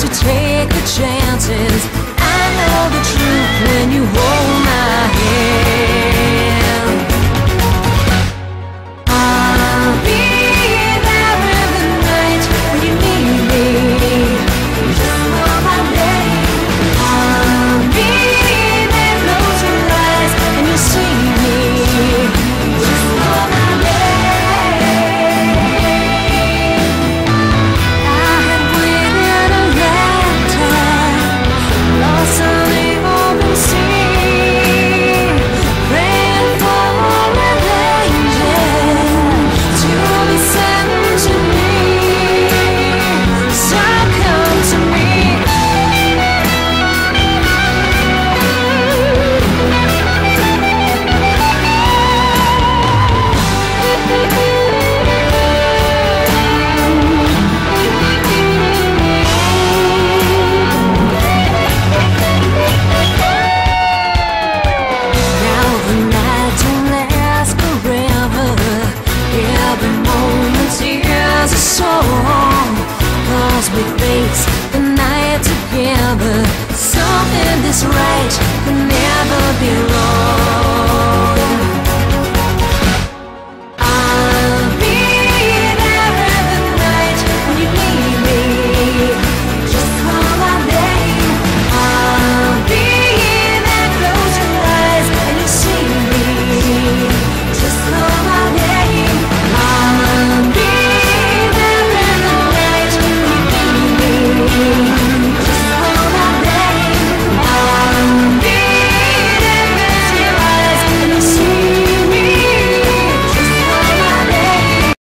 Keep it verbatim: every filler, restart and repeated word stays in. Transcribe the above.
to take the chances. I know the truth when you hold my hand. I'll be there in the night when you need me. You just know my name. I'll be there, close your eyes and you'll see me. You just know my name. I had waited a lifetime, lost on the open sea, praying for an angel to be sent to me. So come to me. Now the night don't last forever. Every moment is a song. 'Cause we face the night together. Something that's right can never be wrong.